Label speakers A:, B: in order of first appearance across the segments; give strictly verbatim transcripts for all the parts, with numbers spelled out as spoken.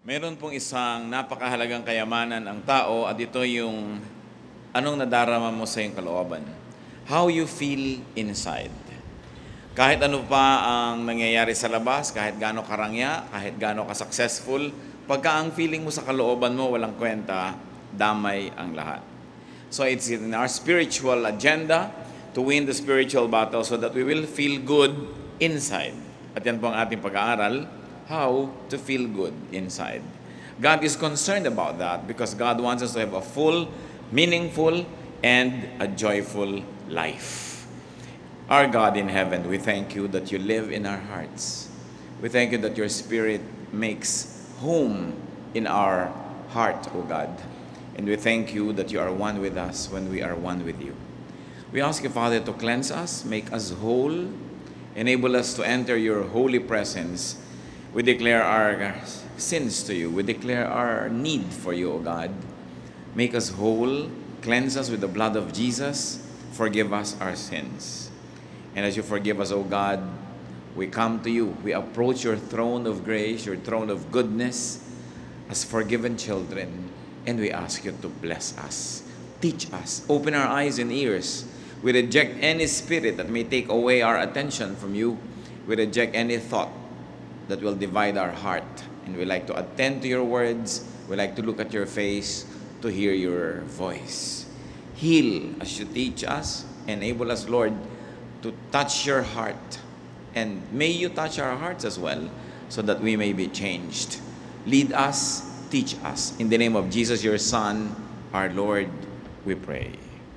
A: Meron pong isang napakahalagang kayamanan ang tao at ito yung anong nadarama mo sa iyong kalooban. How you feel inside. Kahit ano pa ang nangyayari sa labas, kahit gaano karangya, kahit gaano ka-successful, pagka ang feeling mo sa kalooban mo walang kwenta, damay ang lahat. So it's in our spiritual agenda to win the spiritual battle so that we will feel good inside. At yan po ang ating pag-aaral, how to feel good inside. God is concerned about that because God wants us to have a full, meaningful, and a joyful life. Our God in heaven, we thank you that you live in our hearts. We thank you that your Spirit makes home in our heart, O God. And we thank you that you are one with us when we are one with you. We ask you, Father, to cleanse us, make us whole, enable us to enter your holy presence. We declare our sins to you. We declare our need for you, O God. Make us whole, cleanse us with the blood of Jesus, forgive us our sins. And as you forgive us, O God, we come to you. We approach your throne of grace, your throne of goodness, as forgiven children, and we ask you to bless us. Teach us. Open our eyes and ears. We reject any spirit that may take away our attention from you. We reject any thought that will divide our heart. And we like to attend to your words. We like to look at your face, to hear your voice. Heal as you teach us. Enable us, Lord, to touch your heart. And may you touch our hearts as well, so that we may be changed. Lead us, teach us. In the name of Jesus, your Son, our Lord, we pray.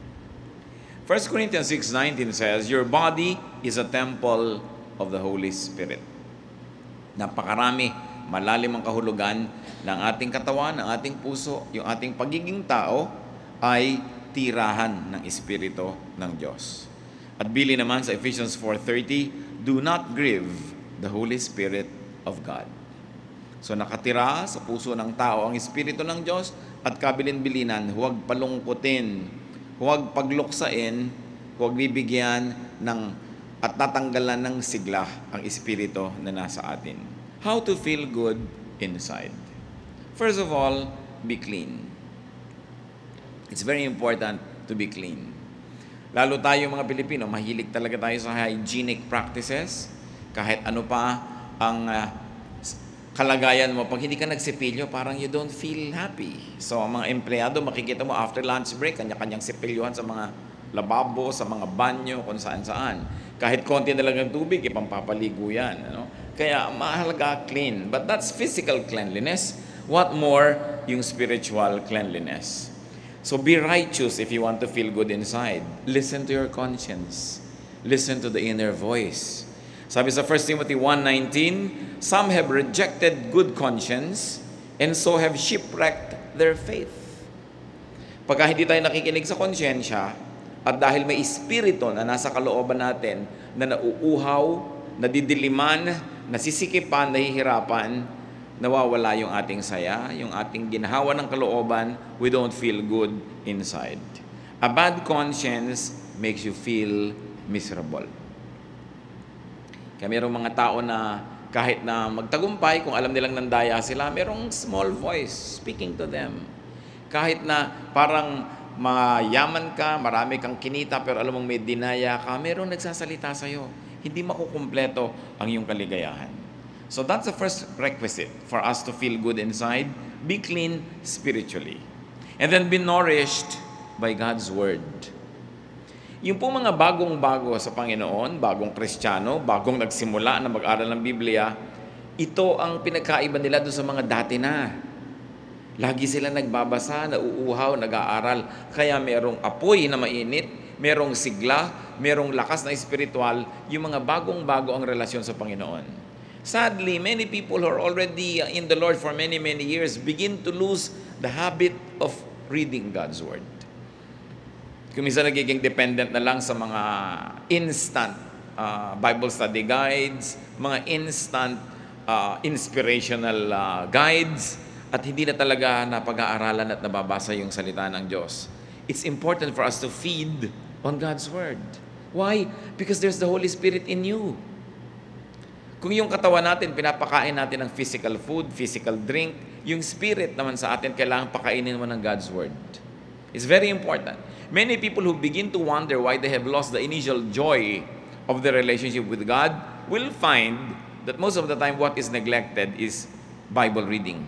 A: First Corinthians six nineteen says, your body is a temple of the Holy Spirit. Napakarami, malalim ang kahulugan ng ating katawan, ng ating puso, yung ating pagiging tao ay tirahan ng Espiritu ng Diyos. At bili naman sa Ephesians four thirty, do not grieve the Holy Spirit of God. So nakatira sa puso ng tao ang Espiritu ng Diyos at kabilin-bilinan, huwag palungkutin, huwag pagluksain, huwag bibigyan ng at tatanggalan ng sigla ang Espiritu na nasa atin. How to feel good inside. First of all, be clean. It's very important to be clean. Lalo tayo mga Pilipino, mahilig talaga tayo sa hygienic practices. Kahit ano pa ang uh, kalagayan mo, pag hindi ka nagsipilyo, parang you don't feel happy. So, ang mga empleyado, makikita mo after lunch break, kanya-kanyang sipilyohan sa mga lababo, sa mga banyo, kung saan-saan. Kahit konti na lang ng tubig, ipampapaligo yan. Ano? Kaya, mahalaga clean. But that's physical cleanliness. What more, yung spiritual cleanliness. So, be righteous if you want to feel good inside. Listen to your conscience. Listen to the inner voice. Sabi sa First Timothy one nineteen, some have rejected good conscience and so have shipwrecked their faith. Pagka hindi tayo nakikinig sa konsyensya, at dahil may espiritu na nasa kalooban natin na nauuhaw, nadidiliman, nasisikipan, nahihirapan, nawawala yung ating saya, yung ating ginhawa ng kalooban, we don't feel good inside. A bad conscience makes you feel miserable. Kaya mayroong mga tao na kahit na magtagumpay, kung alam nilang nandaya sila, mayroong small voice speaking to them. Kahit na parang mayaman ka, marami kang kinita, pero alam mong may dinaya ka, mayroong nagsasalita sa'yo. Hindi makukumpleto ang iyong kaligayahan. So that's the first requisite for us to feel good inside. Be clean spiritually. And then be nourished by God's Word. Yung po mga bagong-bago sa Panginoon, bagong Kristiyano, bagong nagsimula na mag-aral ng Biblia, ito ang pinagkaiba nila doon sa mga dati na. Lagi sila nagbabasa, nauuhaw, nag-aaral. Kaya merong apoy na mainit, merong sigla, merong lakas na espiritual, yung mga bagong-bago ang relasyon sa Panginoon. Sadly, many people who are already in the Lord for many, many years begin to lose the habit of reading God's Word. Kung minsan nagiging dependent na lang sa mga instant uh, Bible study guides, mga instant uh, inspirational uh, guides, at hindi na talaga napag-aaralan at nababasa yung salita ng Diyos. It's important for us to feed on God's Word. Why? Because there's the Holy Spirit in you. Kung yung katawan natin, pinapakain natin ng physical food, physical drink, yung spirit naman sa atin, kailangan pakainin mo ng God's Word. It's very important. Many people who begin to wonder why they have lost the initial joy of their relationship with God will find that most of the time what is neglected is Bible reading.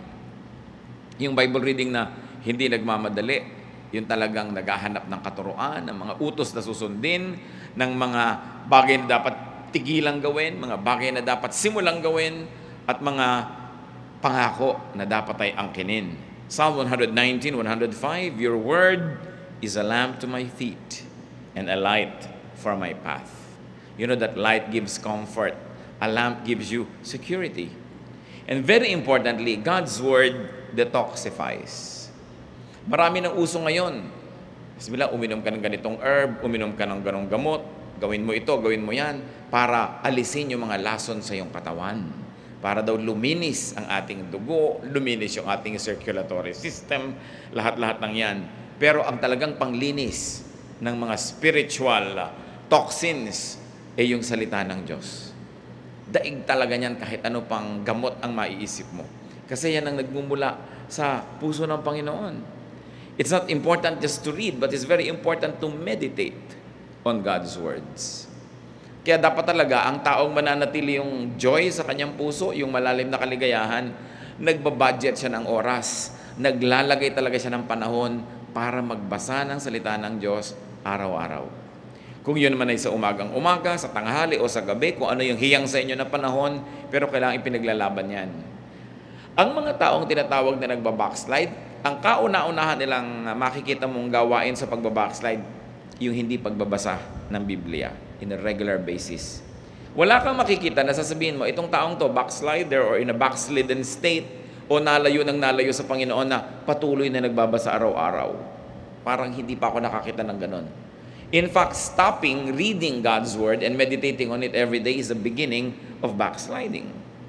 A: Yung Bible reading na hindi nagmamadali, yung talagang naghahanap ng katuruan, ng mga utos na susundin, ng mga bagay na dapat tigilang gawin, mga bagay na dapat simulang gawin, at mga pangako na dapat ay angkinin. Psalm one nineteen, one oh five, your word is a lamp to my feet and a light for my path. You know that light gives comfort. A lamp gives you security. And very importantly, God's word detoxifies. Marami ng uso ngayon. Bismillah, uminom ka ng ganitong herb, uminom ka ng ganong gamot, gawin mo ito, gawin mo yan, para alisin yung mga lason sa iyong katawan. Para daw luminis ang ating dugo, luminis yung ating circulatory system, lahat-lahat ng yan. Pero ang talagang panglinis ng mga spiritual uh, toxins ay yung salita ng Diyos. Daig talaga niyan kahit ano pang gamot ang maiisip mo. Kasi yan ang nagmumula sa puso ng Panginoon. It's not important just to read, but it's very important to meditate on God's words. Kaya dapat talaga ang taong mananatili yung joy sa kanyang puso, yung malalim na kaligayahan, nagbabudget siya ng oras, naglalagay talaga siya ng panahon para magbasa ng salita ng Diyos araw-araw. Kung yun naman ay sa umagang umaga, sa tanghali o sa gabi, kung ano yung hiyang sa inyo na panahon, pero kailangan ipinaglalaban yan. Ang mga taong tinatawag na nagbabackslide, ang kauna-unahan nilang makikita mong gawain sa pagbabackslide, yung hindi pagbabasa ng Biblia in a regular basis. Wala kang makikita na sasabihin mo, itong taong to, backslider or in a backslidden state, o nalayo ng nalayo sa Panginoon na patuloy na nagbabasa araw-araw. Parang hindi pa ako nakakita ng ganon. In fact, stopping reading God's Word and meditating on it every day is the beginning of backsliding.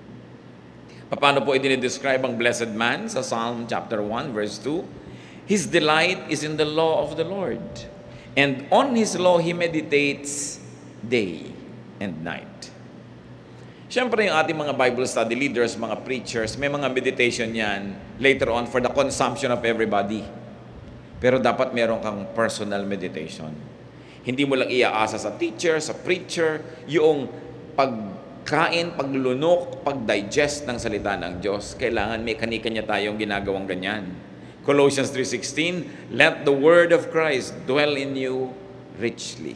A: Paano po i-describe ang blessed man sa Psalm chapter one, verse two? His delight is in the law of the Lord, and on His law He meditates day and night. Siyempre, yung ating mga Bible study leaders, mga preachers, may mga meditation yan later on for the consumption of everybody. Pero dapat meron kang personal meditation. Hindi mo lang iaasa sa teacher, sa preacher, yung pagkain, paglunok, pagdigest ng salita ng Diyos. Kailangan may kanya-kanya tayong ginagawang ganyan. Colossians three sixteen, let the word of Christ dwell in you richly.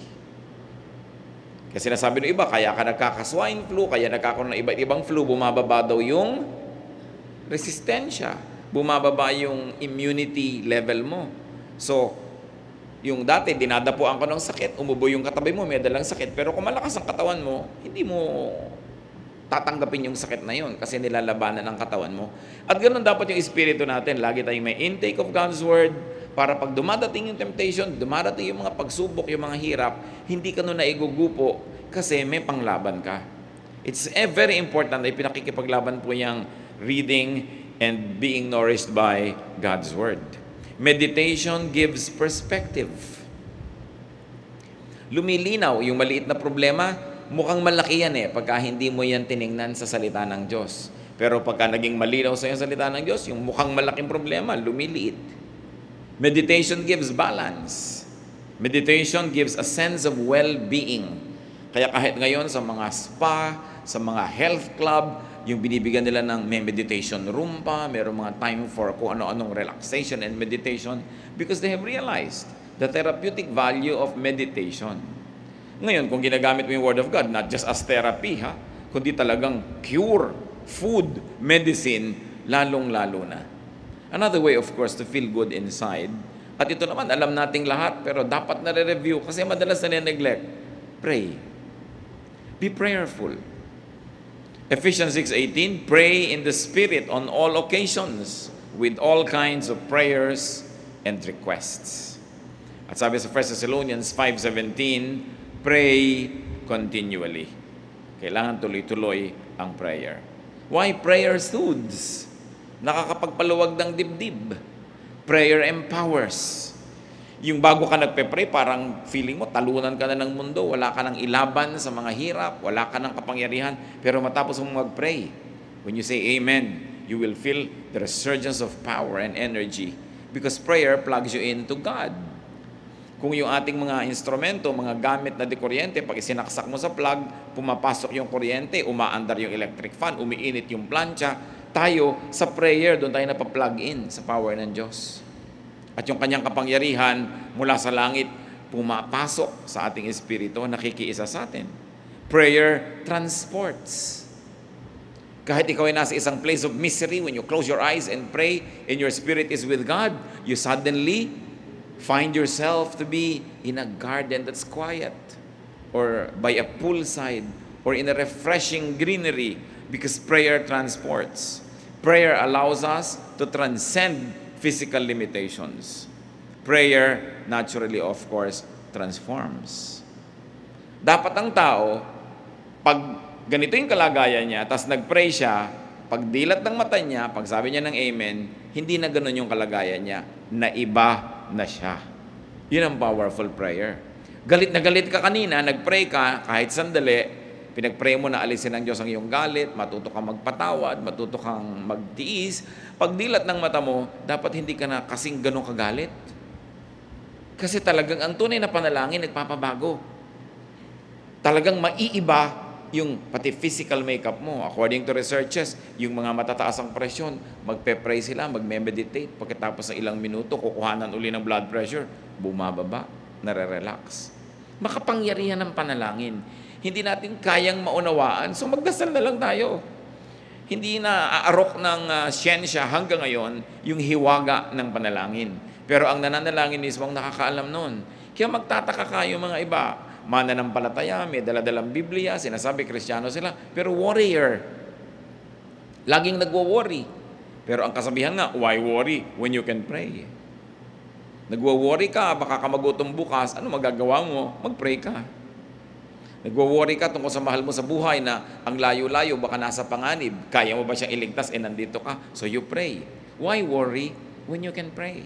A: Kasi nasabi ng iba, kaya ka nagkaka-swine flu, kaya nagkakaroon ng iba't ibang flu, bumababa daw yung resistensya, bumababa yung immunity level mo. So, yung dati, dinadapuan ko ng sakit, umubo yung katabi mo, may dalang sakit, pero kung malakas ang katawan mo, hindi mo tatanggapin yung sakit na yun kasi nilalabanan ang katawan mo. At ganoon dapat yung espiritu natin, lagi tayong may intake of God's Word, para pag dumadating yung temptation, dumadating yung mga pagsubok, yung mga hirap, hindi ka nun naigugupo kasi may panglaban ka. It's eh, very important na pinakikipaglaban po yung reading and being nourished by God's Word. Meditation gives perspective. Lumilinaw yung maliit na problema, mukhang malaki yan eh, pagka hindi mo yan tiningnan sa salita ng Diyos. Pero pagka naging malinaw sa yung salita ng Diyos, yung mukhang malaking problema, lumiliit. Meditation gives balance. Meditation gives a sense of well-being. Kaya kahit ngayon sa mga spa, sa mga health club, yung binibigyan nila ng may meditation room pa, mayroong mga time for kung ano-anong relaxation and meditation because they have realized the therapeutic value of meditation. Ngayon, kung ginagamit mo yung Word of God, not just as therapy, ha, kundi talagang cure, food, medicine, lalong-lalo na. Another way, of course, to feel good inside. At ito naman, alam nating lahat, pero dapat na-review kasi madalas na neglect. Pray. Be prayerful. Ephesians six eighteen, pray in the Spirit on all occasions with all kinds of prayers and requests. At sabi sa First Thessalonians five seventeen, pray continually. Kailangan tuloy-tuloy ang prayer. Why prayer soothes? Nakakapagpaluwag ng dibdib. Prayer empowers. Yung bago ka nagpe-pray, parang feeling mo, talunan ka na ng mundo, wala ka nang ilaban sa mga hirap, wala ka nang kapangyarihan, pero matapos mong mag-pray, when you say amen, you will feel the resurgence of power and energy because prayer plugs you into God. Kung yung ating mga instrumento, mga gamit na dekuryente, pag isinaksak mo sa plug, pumapasok yung kuryente, umaandar yung electric fan, umiinit yung plancha, tayo sa prayer, doon tayo napaplug in sa power ng Diyos. At yung kanyang kapangyarihan mula sa langit, pumapasok sa ating espiritu, nakikiisa sa atin. Prayer transports. Kahit ikaw ay nasa isang place of misery, when you close your eyes and pray, and your spirit is with God, you suddenly find yourself to be in a garden that's quiet, or by a poolside, or in a refreshing greenery, because prayer transports. Prayer allows us to transcend physical limitations. Prayer, naturally, of course, transforms. Dapat ang tao, pag ganito yung kalagayan niya, tas nag-pray siya, pag dilat ng mata niya, pag sabi niya ng amen, hindi na ganun yung kalagayan niya, na iba na siya. Yun ang powerful prayer. Galit na galit ka kanina, nag-pray ka, kahit sandali, pinag-pray mo na alisin ng Diyos ang iyong galit, matuto kang magpatawad, matuto kang magtiis. Pag dilat ng mata mo, dapat hindi ka na kasing ganun kagalit. Kasi talagang ang tunay na panalangin, nagpapabago. Talagang maiiba yung pati physical makeup mo. According to researches, yung mga matataas ang presyon, magpe-pray sila, magme-meditate, pagkatapos ng ilang minuto, kukuhanan uli ng blood pressure, bumababa, nare-relax. Makapangyarihan ng panalangin. Hindi natin kayang maunawaan, so magdasal na lang tayo. Hindi na aarok ng uh, siyensya hanggang ngayon yung hiwaga ng panalangin. Pero ang nananalangin mismo ang nakakaalam nun. Kaya magtataka kayo mga iba, mananampalataya, may daladalang Biblia, sinasabi Kristiyano sila, pero warrior. Laging nagwo-worry. Pero ang kasabihan nga, why worry when you can pray? Nagwo-worry ka, baka ka magutom bukas, ano magagawa mo? Mag-pray ka. Nagwo-worry ka tungkol sa mahal mo sa buhay na ang layo-layo, baka nasa panganib. Kaya mo ba siyang iligtas? Eh, nandito ka. So you pray. Why worry when you can pray?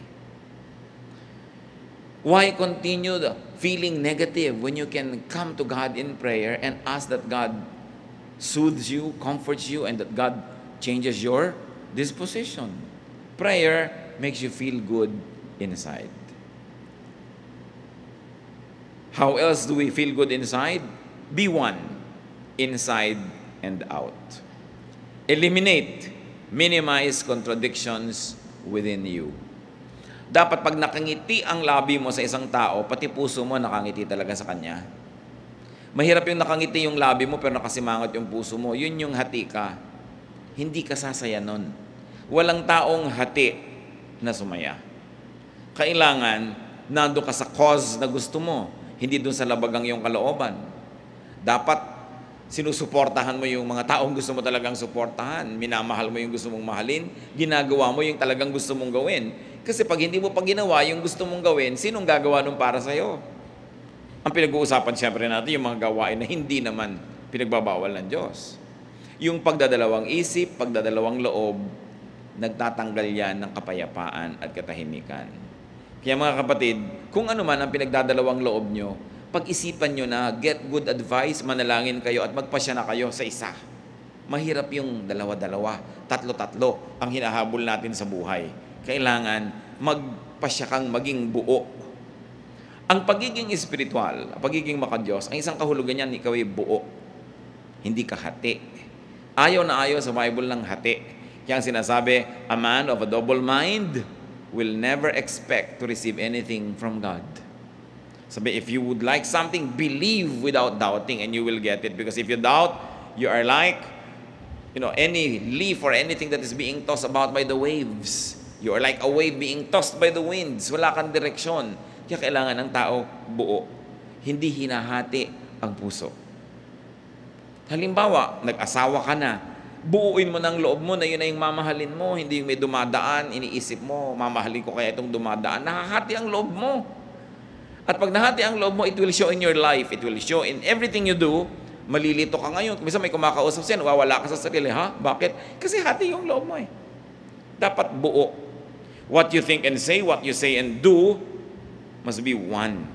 A: Why continue feeling negative when you can come to God in prayer and ask that God soothes you, comforts you, and that God changes your disposition? Prayer makes you feel good inside. How else do we feel good inside? Be one, inside and out. Eliminate, minimize contradictions within you. Dapat pag nakangiti ang labi mo sa isang tao, pati puso mo nakangiti talaga sa kanya. Mahirap yung nakangiti yung labi mo pero nakasimangot yung puso mo. Yun yung hati ka. Hindi ka sasaya nun. Walang taong hati na sumaya. Kailangan, nando ka sa cause na gusto mo. Hindi dun sa labagang yung kalooban. Dapat, sinusuportahan mo yung mga taong gusto mo talagang suportahan. Minamahal mo yung gusto mong mahalin. Ginagawa mo yung talagang gusto mong gawin. Kasi pag hindi mo pa ginawa yung gusto mong gawin, sinong gagawa nun para sa'yo? Ang pinag-uusapan siyempre natin yung mga gawain na hindi naman pinagbabawal ng Diyos. Yung pagdadalawang isip, pagdadalawang loob, nagtatanggal yan ng kapayapaan at katahimikan. Kaya mga kapatid, kung ano man ang pinagdadalawang loob nyo, pag-isipan nyo na get good advice, manalangin kayo at magpasya na kayo sa isa. Mahirap yung dalawa-dalawa, tatlo-tatlo ang hinahabol natin sa buhay. Kailangan magpasya kang maging buo. Ang pagiging espiritual, ang pagiging makadiyos, ang isang kahulugan niyan, ikaw ay buo. Hindi ka hati. Ayaw na ayaw sa Bible ng hati. Kaya ang sinasabi, a man of a double mind will never expect to receive anything from God. Sabi, if you would like something, believe without doubting and you will get it. Because if you doubt, you are like, you know, any leaf or anything that is being tossed about by the waves. You are like a wave being tossed by the winds. Wala kang direksyon. Kaya kailangan ng tao buo. Hindi hinahati ang puso. Halimbawa, nag-asawa ka na. Buuin mo ng loob mo na yun na yung mamahalin mo. Hindi yung may dumadaan, iniisip mo, mamahalin ko kaya itong dumadaan. Nakahati ang loob mo. At pag nahati ang loob mo, it will show in your life. It will show in everything you do. Malilito ka ngayon. Kung may kumakausap siya, nawawala ka sa sarili. Ha? Bakit? Kasi hati yung loob mo eh. Dapat buo. What you think and say, what you say and do, must be one.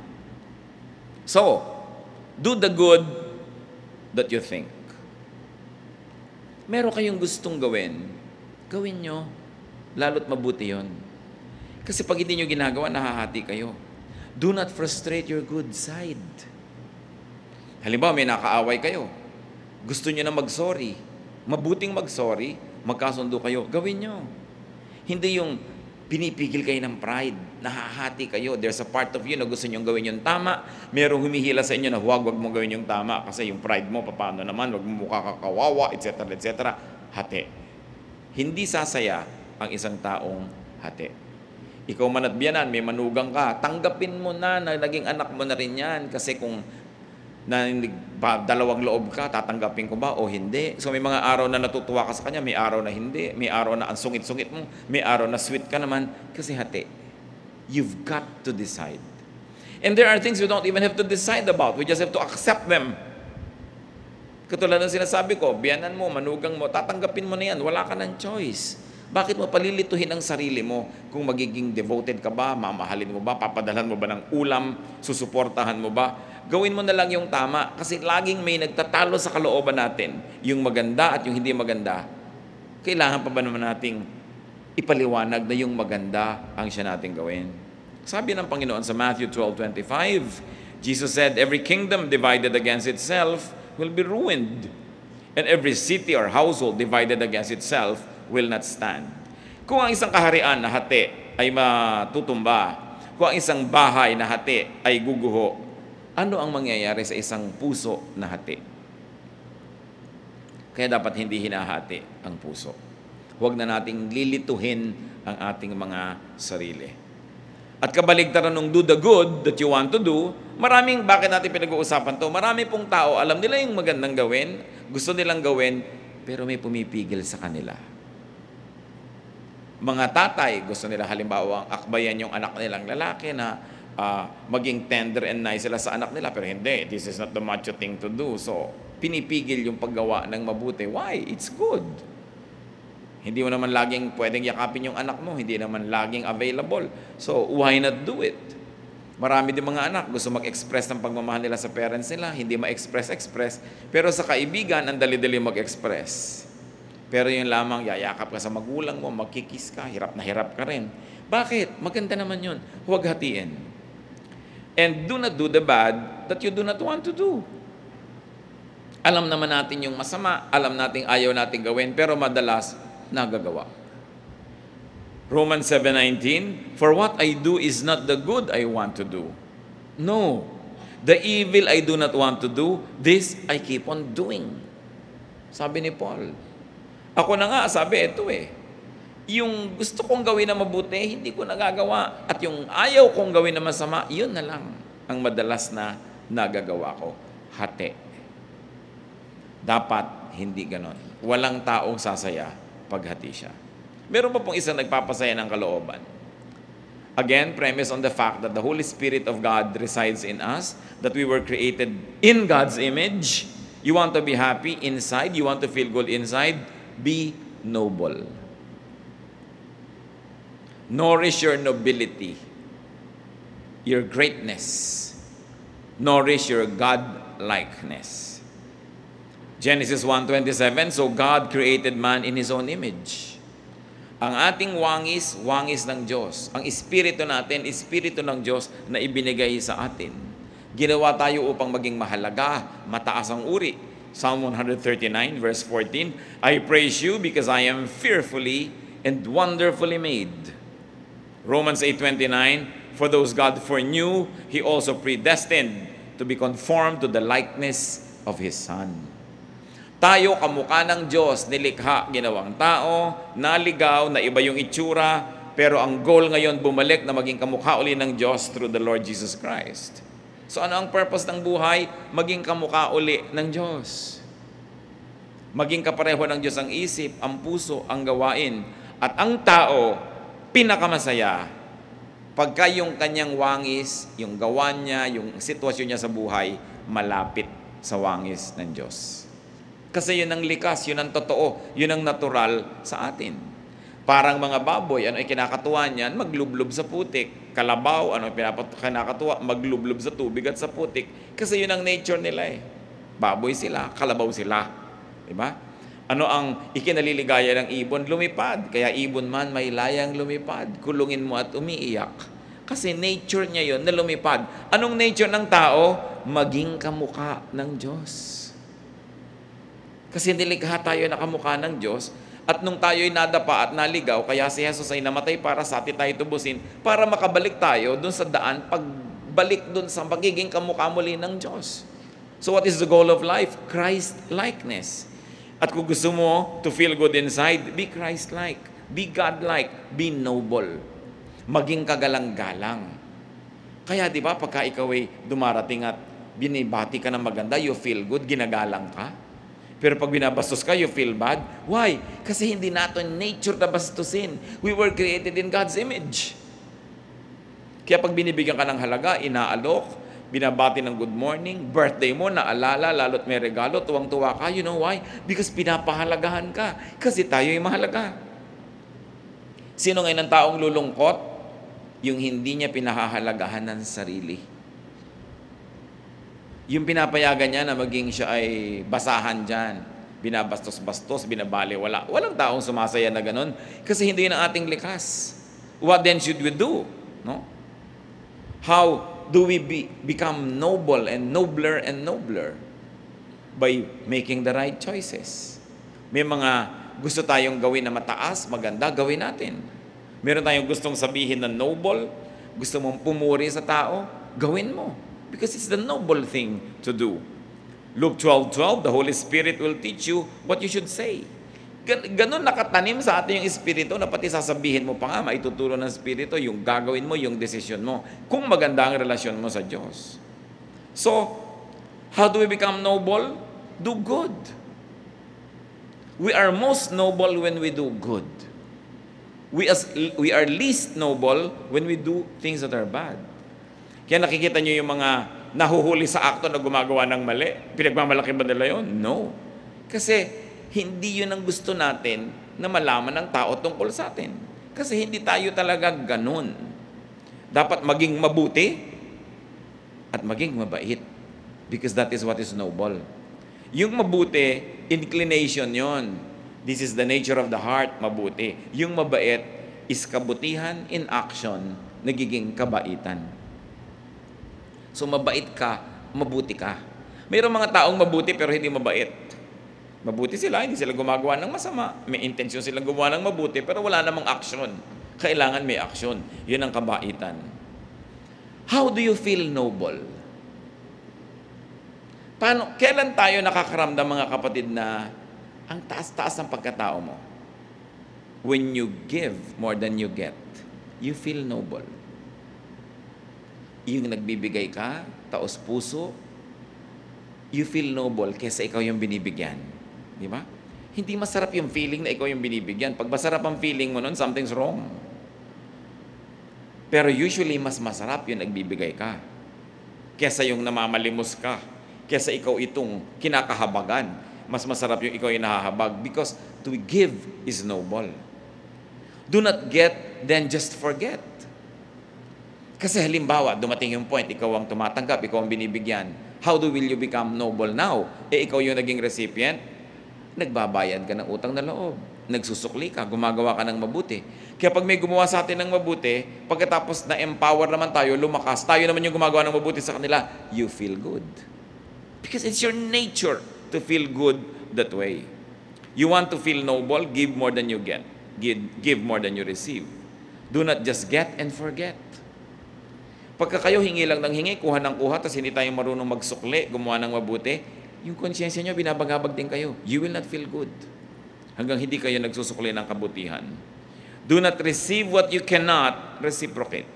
A: So, do the good that you think. Meron kayong gustong gawin, gawin nyo. Lalo't mabuti yon. Kasi pag hindi nyo ginagawa, nahahati kayo. Do not frustrate your good side. Halimbawa, may nakaaway kayo. Gusto nyo na mag-sorry. Mabuting mag-sorry, magkasundo kayo. Gawin nyo. Hindi yung pinipigil kayo ng pride. Nahahati kayo. There's a part of you na gusto nyo gawin yung tama. Merong humihila sa inyo na huwag, huwag mo gawin yung tama kasi yung pride mo, paano naman, huwag mo mukha kakawawa, et cetera, et cetera. Hati. Hindi sasaya ang isang taong hati. Ikaw man at biyanan, may manugang ka, tanggapin mo na na naging anak mo na rin yan. Kasi kung na, ba, dalawang loob ka, tatanggapin ko ba o hindi? So may mga araw na natutuwa ka sa kanya, may araw na hindi, may araw na ang sungit-sungit mo, may araw na sweet ka naman, kasi hati. You've got to decide. And there are things you don't even have to decide about. We just have to accept them. Katulad ng sinasabi ko, biyanan mo, manugang mo, tatanggapin mo na yan, wala ka ng choice. Bakit mo palilituhin ang sarili mo kung magiging devoted ka ba, mamahalin mo ba, papadalhan mo ba ng ulam, susuportahan mo ba? Gawin mo na lang yung tama kasi laging may nagtatalo sa kalooban natin. Yung maganda at yung hindi maganda. Kailangan pa ba naman nating ipaliwanag na yung maganda ang siya nating gawin? Sabi ng Panginoon sa Matthew twelve twenty-five, Jesus said, every kingdom divided against itself will be ruined. And every city or household divided against itself will not stand. Kung ang isang kaharian na hati ay matutumba, kung ang isang bahay na hati ay guguho, ano ang mangyayari sa isang puso na hati? Kaya dapat hindi hinahati ang puso. Huwag na nating lilituhin ang ating mga sarili. At kabaligtaran ng do the good that you want to do, maraming, bakit natin pinag-uusapan to? Marami pong tao, alam nila yung magandang gawin, gusto nilang gawin, pero may pumipigil sa kanila. Mga tatay, gusto nila halimbawa akbayan yung anak nilang lalaki na uh, maging tender and nice sila sa anak nila. Pero hindi, this is not the macho thing to do. So, pinipigil yung paggawa ng mabuti. Why? It's good. Hindi mo naman laging pwedeng yakapin yung anak mo. Hindi naman laging available. So, why not do it? Marami din mga anak gusto mag-express ng pagmamahal nila sa parents nila. Hindi ma-express-express. Pero sa kaibigan, ang dali-dali mag-express. Pero yun lamang, yayakap ka sa magulang mo, magkikis ka, hirap na hirap ka rin. Bakit? Maganda naman yun. Huwag hatiin. And do not do the bad that you do not want to do. Alam naman natin yung masama, alam natin ayaw natin gawin, pero madalas, nagagawa. Romans seven nineteen, for what I do is not the good I want to do. No. The evil I do not want to do, this I keep on doing. Sabi ni Paul. Ako na nga, sabi, ito eh. Yung gusto kong gawin na mabuti, hindi ko nagagawa. At yung ayaw kong gawin na masama, yun na lang ang madalas na nagagawa ko. Hati. Dapat hindi ganon. Walang taong sasaya pag hati siya. Meron pa pong isang nagpapasaya ng kalooban. Again, premise on the fact that the Holy Spirit of God resides in us, that we were created in God's image. You want to be happy inside, you want to feel good inside, be noble. Nourish your nobility, your greatness. Nourish your God-likeness. Genesis one twenty-seven, so God created man in His own image. Ang ating wangis, wangis ng Diyos. Ang espiritu natin, espiritu ng Diyos na ibinigay sa atin. Ginawa tayo upang maging mahalaga, mataas ang uri. Psalm one thirty-nine, verse fourteen, I praise you because I am fearfully and wonderfully made. Romans eight twenty-nine, for those God foreknew, He also predestined to be conformed to the likeness of His Son. Tayo, kamukha ng Diyos, nilikha, ginawang tao, naligaw, na iba yung itsura, pero ang goal ngayon bumalik na maging kamukha uli ng Diyos through the Lord Jesus Christ. So ano ang purpose ng buhay? Maging kamukha uli ng Diyos. Maging kapareho ng Diyos ang isip, ang puso, ang gawain. At ang tao, pinakamasaya, pagka yung kanyang wangis, yung gawa niya, yung sitwasyon niya sa buhay, malapit sa wangis ng Diyos. Kasi yun ang likas, yun ang totoo, yun ang natural sa atin. Parang mga baboy, ano ay kinakatuwa niyan? Maglublob sa putik. Kalabaw, ano ay kinakatuwa? Maglublob sa tubig at sa putik. Kasi yun ang nature nila eh. Baboy sila, kalabaw sila. Diba? Ano ang ikinaliligaya ng ibon? Lumipad. Kaya ibon man may layang lumipad. Kulungin mo at umiiyak. Kasi nature niya yon na lumipad. Anong nature ng tao? Maging kamukha ng Diyos. Kasi nilikha tayo na kamukha ng Diyos. At nung tayo'y nadapa at naligaw, kaya si Jesus ay namatay para sa atin tayo tubusin, para makabalik tayo dun sa daan, pagbalik dun sa magiging kamukha muli ng Diyos. So what is the goal of life? Christ-likeness. At kung gusto mo to feel good inside, be Christ-like, be God-like, be noble. Maging kagalang-galang. Kaya di ba, pagka ikaw ay dumarating at binibati ka ng maganda, you feel good, ginagalang ka. Pero pag binabastos ka, you feel bad. Why? Kasi hindi natin nature na bastusin. We were created in God's image. Kaya pag binibigyan ka ng halaga, inaalok, binabati ng good morning, birthday mo, naalala, lalo't may regalo, tuwang-tuwa ka. You know why? Because pinapahalagahan ka. Kasi tayo ay mahalaga. Sino ngayon ang taong lulungkot? Yung hindi niya pinahahalagahan ng sarili. Yung pinapayagan niya na maging siya ay basahan dyan. Binabastos-bastos, binabali, wala. Walang taong sumasaya na ganun. Kasi hindi yun ang ating likas. What then should we do? No? How do we be, become noble and nobler and nobler? By making the right choices. May mga gusto tayong gawin na mataas, maganda, gawin natin. Meron tayong gustong sabihin na noble, gusto mong pumuri sa tao, gawin mo. Because it's the noble thing to do. Luke twelve twelve, the Holy Spirit will teach you what you should say. Ganon nakatanim sa atin yung Espiritu na pati sasabihin mo pa nga, maituturo ng Espiritu, yung gagawin mo, yung desisyon mo, kung maganda ang relasyon mo sa Diyos. So, how do we become noble? Do good. We are most noble when we do good. We, as, we are least noble when we do things that are bad. Kaya nakikita nyo yung mga nahuhuli sa akto na gumagawa ng mali. Pinagmamalaki ba nila yun? No. Kasi hindi yun ang gusto natin na malaman ng tao tungkol sa atin. Kasi hindi tayo talaga ganun. Dapat maging mabuti at maging mabait. Because that is what is noble. Yung mabuti, inclination yon. This is the nature of the heart, mabuti. Yung mabait is kabutihan in action, nagiging kabaitan. So, mabait ka, mabuti ka. Mayroong mga taong mabuti pero hindi mabait. Mabuti sila, hindi sila gumagawa ng masama. May intensyon silang gumawa ng mabuti pero wala namang action. Kailangan may action. Yun ang kabaitan. How do you feel noble? Paano, kailan tayo nakakaramdam, mga kapatid, na ang taas-taas ng pagkatao mo? When you give more than you get, you feel noble. Yung nagbibigay ka, taos puso, you feel noble kaysa ikaw yung binibigyan. Di ba? Hindi masarap yung feeling na ikaw yung binibigyan. Pag masarap ang feeling mo nun, something's wrong. Pero usually, mas masarap yung nagbibigay ka kaysa yung namamalimos ka, kaysa ikaw itong kinakahabagan. Mas masarap yung ikaw yung nahahabag because to give is noble. Do not get, then just forget. Kasi halimbawa, dumating yung point, ikaw ang tumatanggap, ikaw ang binibigyan. How do will you become noble now? Eh, ikaw yung naging recipient, nagbabayad ka ng utang na loob. Nagsusukli ka, gumagawa ka ng mabuti. Kaya pag may gumawa sa atin ng mabuti, pagkatapos na-empower naman tayo, lumakas, tayo naman yung gumagawa ng mabuti sa kanila, you feel good. Because it's your nature to feel good that way. You want to feel noble, give more than you get. Give, give more than you receive. Do not just get and forget. Pagka kayo hingi lang ng hingi, kuha ng kuha, tapos hindi tayo marunong magsukli, gumawa ng mabuti, yung konsyensya nyo, binabagabag din kayo. You will not feel good. Hanggang hindi kayo nagsusukli ng kabutihan. Do not receive what you cannot reciprocate.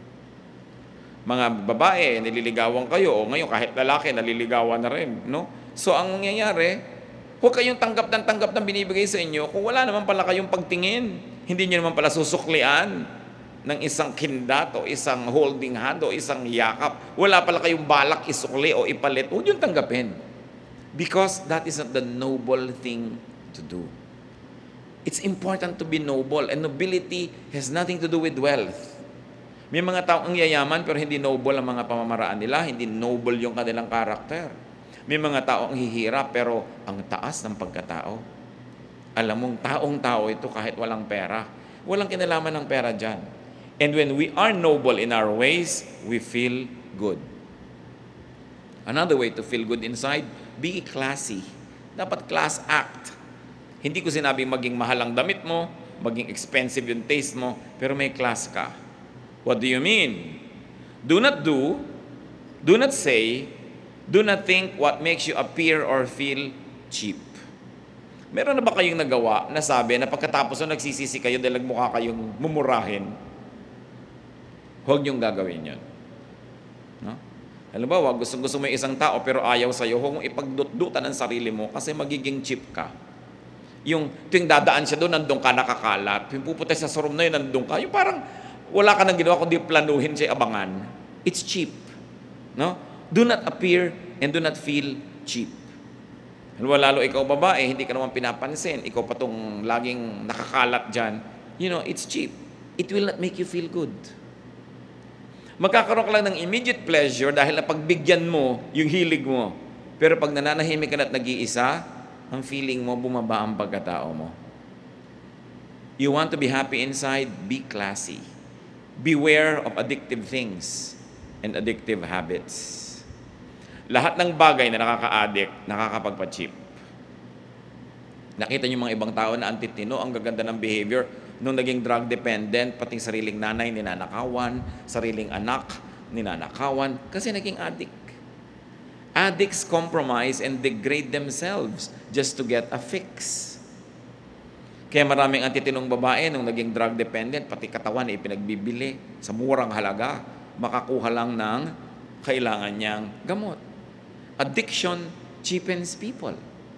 A: Mga babae, nililigawan kayo, o ngayon kahit lalaki, naliligawan na rin. No? So, ang nangyayari, huwag kayong tanggap ng tanggap ng binibigay sa inyo kung wala naman pala kayong pagtingin. Hindi nyo naman pala susuklian ng isang kindat o isang holding hand o isang yakap. Wala pala kayong balak isukli o ipalit. Huwag yung tanggapin. Because that is not the noble thing to do. It's important to be noble. And nobility has nothing to do with wealth. May mga taong yayaman pero hindi noble ang mga pamamaraan nila. Hindi noble yung kanilang karakter. May mga taong hihirap pero ang taas ng pagkatao. Alam mong taong-tao ito kahit walang pera. Walang kinalaman ng pera dyan. And when we are noble in our ways, we feel good. Another way to feel good inside, be classy. Dapat class act. Hindi ko sinabing maging mahal ang damit mo, maging expensive yung taste mo, pero may class ka. What do you mean? Do not do, do not say, do not think what makes you appear or feel cheap. Meron na ba kayong nagawa na sabi na pagkatapos na nagsisisi kayo dahil nagmukha kayong mumurahin? Huwag niyong gagawin yun. No? Halimbawa, gusto-gusto mo yung isang tao pero ayaw sa'yo, huwag mong ipagdut-dutan ang sarili mo kasi magiging cheap ka. Yung tuwing dadaan siya doon, nandun ka nakakalat. Yung pupunta sa showroom na yun, nandun ka. Yung parang wala ka nang ginawa kundi planuhin siya abangan. It's cheap. No? Do not appear and do not feel cheap. Lalo ikaw babae, hindi ka naman pinapansin. Ikaw pa tong laging nakakalat dyan. You know, it's cheap. It will not make you feel good. Magkakaroon ka lang ng immediate pleasure dahil napagbigyan mo yung hilig mo. Pero pag nananahimik ka na at nag-iisa, ang feeling mo, bumaba ang pagkatao mo. You want to be happy inside? Be classy. Beware of addictive things and addictive habits. Lahat ng bagay na nakaka-addict, nakakapagpa-cheap. Nakita niyo mga ibang tao na antitino, ang gaganda ng behavior, nung naging drug dependent, pati sariling nanay, ninanakawan, sariling anak, ninanakawan, kasi naging addict. Addicts compromise and degrade themselves just to get a fix. Kaya maraming antitinong babae, nung naging drug dependent, pati katawan ay pinagbibili sa murang halaga, makakuha lang ng kailangan niyang gamot. Addiction cheapens people.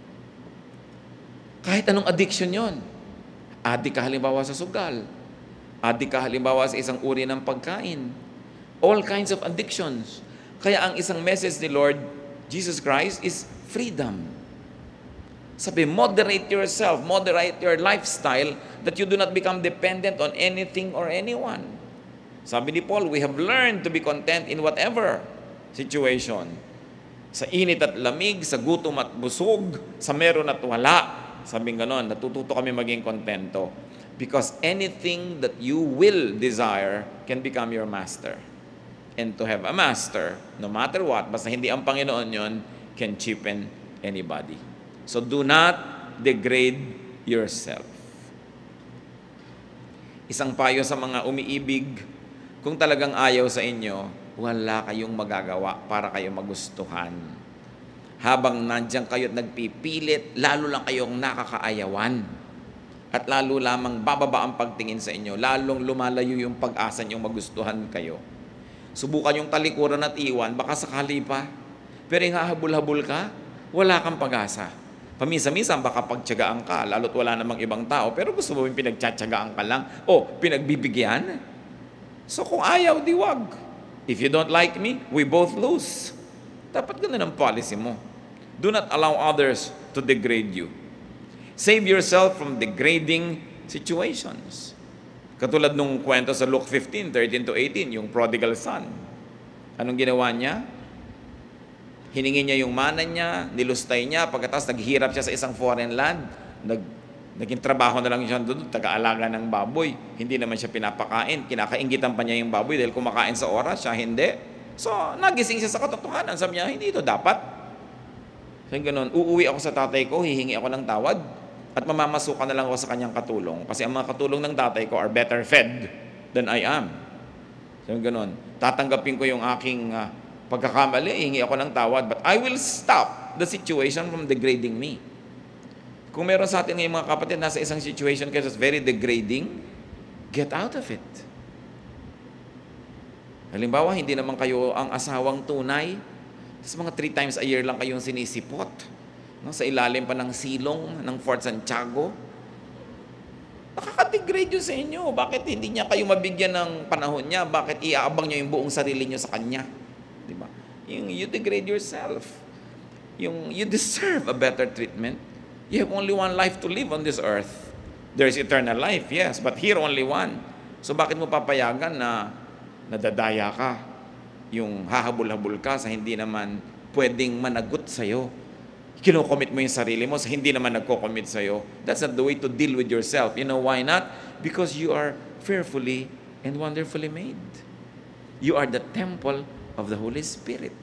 A: Kahit anong addiction yon. Addict ka halimbawa sa sugal. Addict ka halimbawa sa isang uri ng pagkain. All kinds of addictions. Kaya ang isang message ni Lord Jesus Christ is freedom. Sabi, moderate yourself, moderate your lifestyle that you do not become dependent on anything or anyone. Sabi ni Paul, we have learned to be content in whatever situation. Sa init at lamig, sa gutom at busog, sa meron at wala. Sabing ganon, natututo kami maging kontento. Because anything that you will desire can become your master. And to have a master, no matter what, basta hindi ang Panginoon yon, can cheapen anybody. So do not degrade yourself. Isang payo sa mga umiibig, kung talagang ayaw sa inyo, wala kayong magagawa para kayo magustuhan. Habang nandiyan kayo at nagpipilit, lalo lang kayong nakakaayawan. At lalo lamang bababa ang pagtingin sa inyo, lalong lumalayo yung pag-asa niyong magustuhan kayo. Subukan yung talikuran at iwan, baka sakali pa. Pero yung hahabol-habol ka, wala kang pag-asa. Pamisa-minsan baka pagtiyagaan ka, lalo't wala namang ibang tao, pero gusto mo yung pinagtsatsagaan ka lang, o pinagbibigyan. So kung ayaw, di wag. If you don't like me, we both lose. Dapat ganun ang policy mo. Do not allow others to degrade you. Save yourself from degrading situations. Katulad nung kwento sa Luke fifteen, thirteen to eighteen, yung prodigal son. Anong ginawa niya? Hiningi niya yung mana niya, nilustay niya, pagkatapos naghihirap siya sa isang foreign land, nag, naging trabaho na lang siya doon, taga-alaga ng baboy. Hindi naman siya pinapakain, kinakaingitan pa niya yung baboy dahil kumakain sa oras, siya hindi. So, nagising siya sa katotohanan, sabi niya, hindi ito dapat. So, ganun, uuwi ako sa tatay ko, hihingi ako ng tawad, at mamamasukan na lang ako sa kanyang katulong. Kasi ang mga katulong ng tatay ko are better fed than I am. So, ganun, tatanggapin ko yung aking uh, pagkakamali, hihingi ako ng tawad, but I will stop the situation from degrading me. Kung meron sa atin ngayong mga kapatid, nasa isang situation kayo that's very degrading, get out of it. Halimbawa, hindi naman kayo ang asawang tunay, tapos mga three times a year lang kayong sinisipot, no, sa ilalim pa ng silong ng Fort Santiago. Nakaka-degrade yun sa inyo. Bakit hindi niya kayo mabigyan ng panahon niya? Bakit iaabang niyo yung buong sarili niyo sa kanya? Diba? Yung you degrade yourself. Yung you deserve a better treatment. You have only one life to live on this earth. There is eternal life, yes, but here only one. So bakit mo papayagan na nadadaya ka? Yung hahabol-habol ka sa hindi naman pwedeng managot sa'yo. Kinocommit mo yung sarili mo sa hindi naman nagko-commit sa'yo. That's not the way to deal with yourself. You know why not? Because you are fearfully and wonderfully made. You are the temple of the Holy Spirit.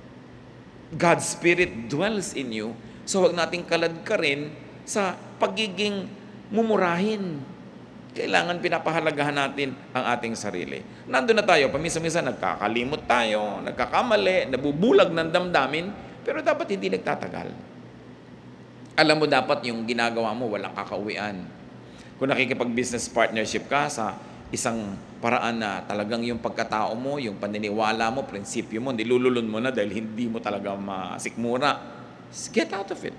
A: God's Spirit dwells in you. So huwag nating kalad ka rin sa pagiging mumurahin. Kailangan pinapahalagahan natin ang ating sarili. Nandun na tayo, paminsan-minsan nagkakalimot tayo, nagkakamali, nabubulag ng damdamin, pero dapat hindi nagtatagal. Alam mo dapat yung ginagawa mo, walang kakauwian. Kung nakikipag-business partnership ka sa isang paraan na talagang yung pagkatao mo, yung paniniwala mo, prinsipyo mo, nilululun mo na dahil hindi mo talaga masikmura, get out of it.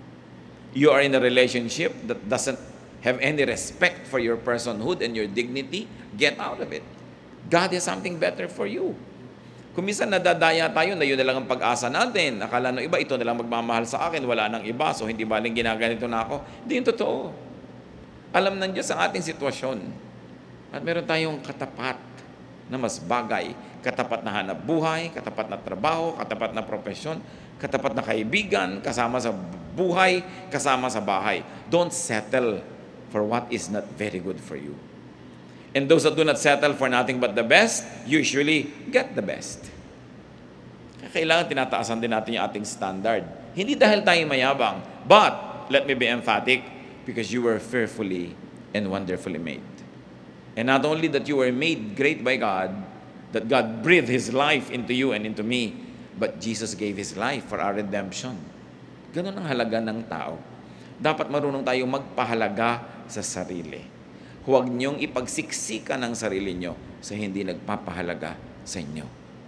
A: You are in a relationship that doesn't have any respect for your personhood and your dignity, get out of it. God has something better for you. Kung minsan nadadaya tayo na yun na lang ang pag-asa natin, akala ng iba, ito na lang magmamahal sa akin, wala nang iba, so hindi baling ginaganito na ako. Hindi yung totoo. Alam ng Diyos ang ating sitwasyon. At meron tayong katapat na mas bagay. Katapat na hanap buhay, katapat na trabaho, katapat na profesyon, katapat na kaibigan, kasama sa buhay, kasama sa bahay. Don't settle for what is not very good for you. And those that do not settle for nothing but the best, usually get the best. Kailangan tinataasan din natin yung ating standard. Hindi dahil tayo mayabang, but, let me be emphatic, because you were fearfully and wonderfully made. And not only that you were made great by God, that God breathed His life into you and into me, but Jesus gave His life for our redemption. Ganun ang halaga ng tao. Dapat marunong tayong magpahalaga sa sarili. Huwag niyong ipagsiksikan ang sarili niyo sa hindi nagpapahalaga sa inyo.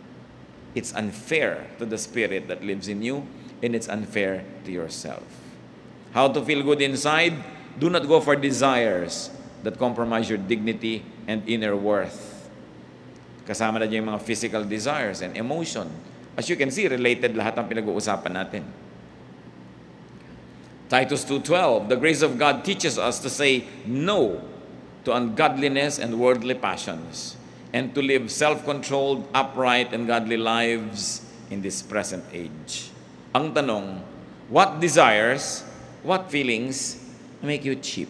A: It's unfair to the Spirit that lives in you, and it's unfair to yourself. How to feel good inside? Do not go for desires that compromise your dignity and inner worth. Kasama na dyan yung mga physical desires and emotion. As you can see, related lahat ang pinag-uusapan natin. Titus two twelve, the grace of God teaches us to say no to ungodliness and worldly passions, and to live self-controlled, upright, and godly lives in this present age. Ang tanong, what desires, what feelings make you cheap?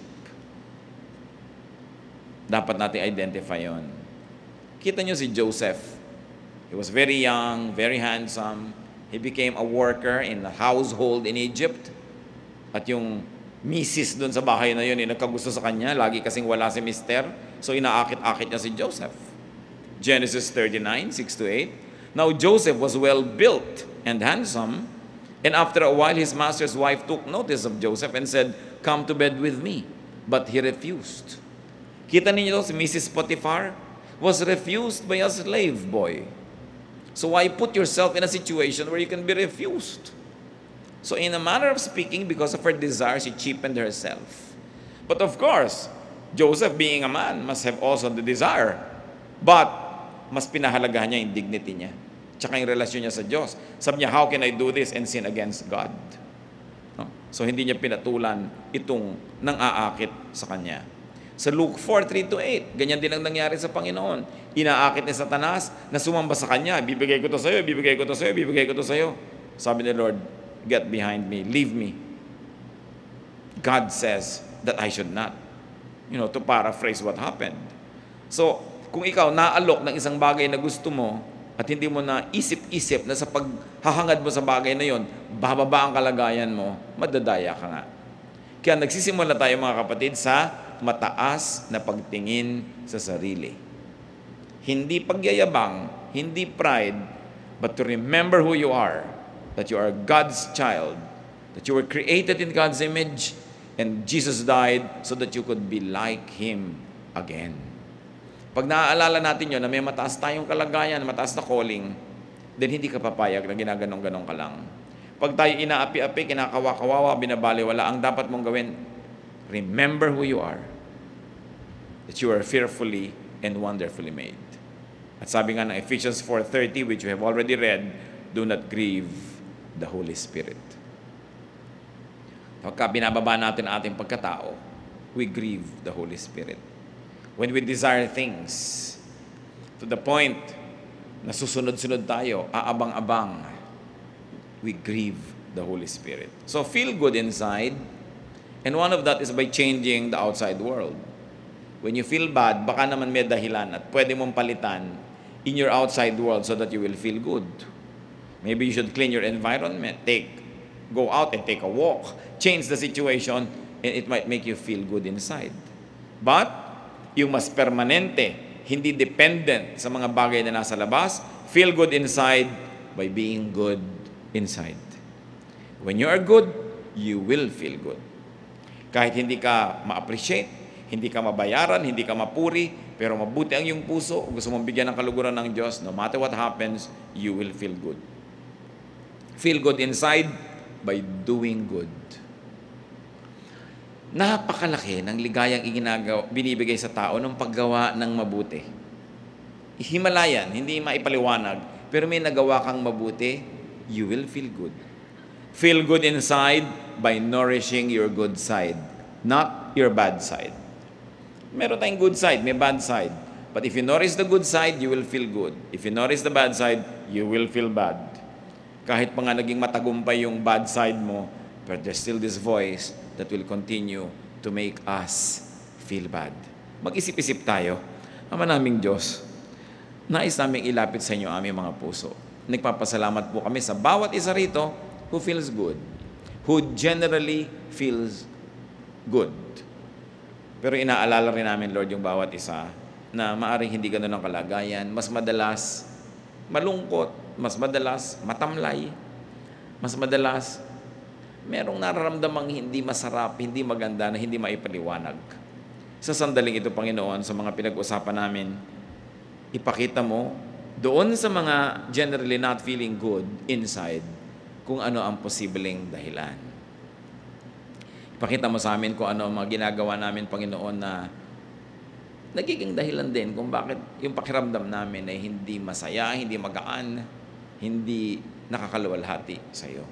A: Dapat natin identify yon. Kita nyo si Joseph. He was very young, very handsome. He became a worker in a household in Egypt. At yung misis doon sa bahay na yun, eh, nagkagusto sa kanya, lagi kasing wala si mister, so inaakit-akit niya si Joseph. Genesis thirty-nine, six to eight. Now Joseph was well built and handsome, and after a while his master's wife took notice of Joseph and said, "Come to bed with me." But he refused. Kita ninyo si Missus Potiphar was refused by a slave boy. So why put yourself in a situation where you can be refused? So in a manner of speaking, because of her desire, she cheapened herself. But of course, Joseph being a man must have also the desire. But mas pinahalagahan niya yung dignity niya. Tsaka yung relasyon niya sa Diyos. Sabi niya, how can I do this and sin against God? No? So hindi niya pinatulan itong nang-aakit sa kanya. Sa Luke four, three to eight, ganyan din ang nangyari sa Panginoon. Inaakit ni Satanas na sumamba sa kanya. Bibigay ko to sa'yo, bibigay ko to sa'yo, bibigay ko to sa'yo. Sabi ni Lord, get behind me, leave me. God says that I should not. You know, to paraphrase what happened. So, kung ikaw naalok ng isang bagay na gusto mo at hindi mo na isip-isip na sa paghahangad mo sa bagay na yon, bababa ang kalagayan mo, madadaya ka nga. Kaya nagsisimula tayo mga kapatid sa mataas na pagtingin sa sarili. Hindi pagyayabang, hindi pride, but to remember who you are. That you are God's child, that you were created in God's image, and Jesus died so that you could be like Him again. Pag naaalala natin yun, na may mataas tayong kalagayan, mataas na calling, then hindi ka papayag na ginaganong-ganong ka lang. Pag tayo inaapi-api, kinakawa-kawawa, binabaliwala, ang dapat mong gawin, remember who you are, that you are fearfully and wonderfully made. At sabi nga ng Ephesians four thirty, which we have already read, do not grieve the Holy Spirit. Pagka binababa natin ang ating pagkatao, we grieve the Holy Spirit. When we desire things to the point na susunod-sunod tayo, aabang-abang, we grieve the Holy Spirit. So feel good inside, and one of that is by changing the outside world. When you feel bad, baka naman may dahilan at pwede mong palitan in your outside world so that you will feel good. Maybe you should clean your environment, take, go out and take a walk, change the situation, and it might make you feel good inside. But, you must permanente, hindi dependent sa mga bagay na nasa labas, feel good inside by being good inside. When you are good, you will feel good. Kahit hindi ka ma-appreciate, hindi ka mabayaran, hindi ka mapuri, pero mabuti ang iyong puso, gusto mong bigyan ng kaluguran ng Diyos, no matter what happens, you will feel good. Feel good inside by doing good. Napakalaki ng ligayang iginagawa, binibigay sa tao ng paggawa ng mabuti. Himalayan, hindi maipaliwanag, pero may nagawa kang mabuti, you will feel good. Feel good inside by nourishing your good side, not your bad side. Meron tayong good side, may bad side. But if you nourish the good side, you will feel good. If you nourish the bad side, you will feel bad. Kahit pa nga naging matagumpay yung bad side mo, but there's still this voice that will continue to make us feel bad. Mag-isip-isip tayo. Ama naming Diyos, nais naming ilapit sa inyo aming mga puso. Nagpapasalamat po kami sa bawat isa rito who feels good, who generally feels good. Pero inaalala rin namin, Lord, yung bawat isa na maaring hindi ganun ang kalagayan. Mas madalas malungkot, mas madalas matamlay, mas madalas merong nararamdamang hindi masarap, hindi maganda, na hindi maipaliwanag. Sa sandaling ito, Panginoon, sa mga pinag-usapan namin, ipakita mo doon sa mga generally not feeling good inside kung ano ang posibleng dahilan. Pakita mo sa amin kung ano ang mga ginagawa namin, Panginoon, na nagiging dahilan din kung bakit yung pakiramdam namin ay hindi masaya, hindi magaan, hindi nakakaluwalhati sa iyo.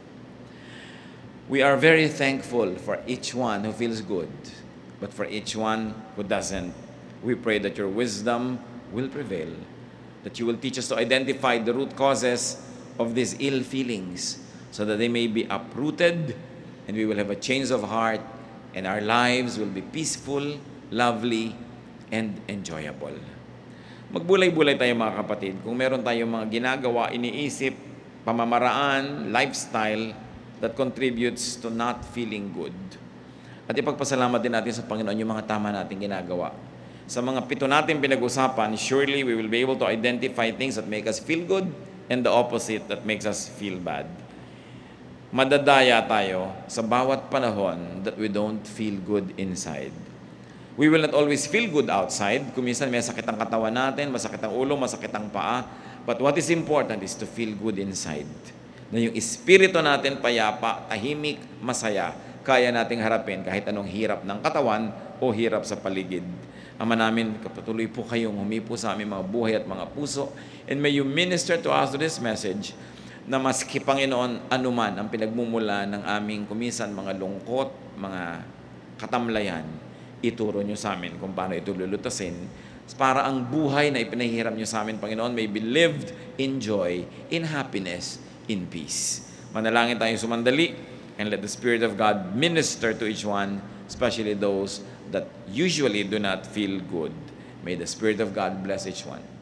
A: We are very thankful for each one who feels good, but for each one who doesn't, we pray that your wisdom will prevail, that you will teach us to identify the root causes of these ill feelings so that they may be uprooted, and we will have a change of heart, and our lives will be peaceful, lovely, and enjoyable. Magbulay-bulay tayo, mga kapatid. Kung meron tayong mga ginagawa, iniisip, pamamaraan, lifestyle that contributes to not feeling good. At ipagpasalamat din natin sa Panginoon yung mga tama nating ginagawa. Sa mga pito natin pinag-usapan, surely we will be able to identify things that make us feel good and the opposite that makes us feel bad. Madadaya tayo sa bawat panahon that we don't feel good inside. We will not always feel good outside. Kung minsan may sakit ang katawan natin, masakit ang ulo, masakit ang paa. But what is important is to feel good inside. Na yung espiritu natin payapa, tahimik, masaya, kaya nating harapin kahit anong hirap ng katawan o hirap sa paligid. Ama namin, kapatuloy po kayong humipo sa aming mga buhay at mga puso. And may you minister to us to this message na maski, Panginoon, anuman ang pinagmumula ng aming kumisan, mga lungkot, mga katamlayan, ituro nyo sa amin kung paano ito lulutasin para ang buhay na ipinahihiram nyo sa amin, Panginoon, may be lived in joy, in happiness, in peace. Manalangin tayong sumandali, and let the Spirit of God minister to each one, especially those that usually do not feel good. May the Spirit of God bless each one.